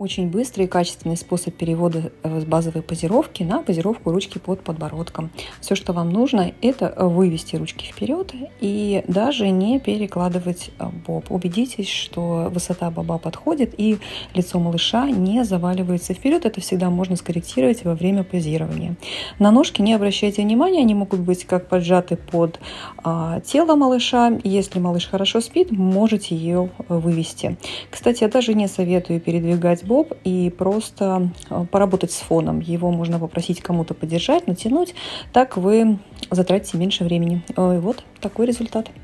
Очень быстрый и качественный способ перевода с базовой позировки на позировку ручки под подбородком. Все, что вам нужно, это вывести ручки вперед и даже не перекладывать боб. Убедитесь, что высота боба подходит и лицо малыша не заваливается вперед. Это всегда можно скорректировать во время позирования. На ножки не обращайте внимания, они могут быть как поджаты под тело малыша. Если малыш хорошо спит, можете ее вывести. Кстати, я даже не советую передвигать боб и просто поработать с фоном. Его можно попросить кому-то подержать, натянуть. Так вы затратите меньше времени. И вот такой результат.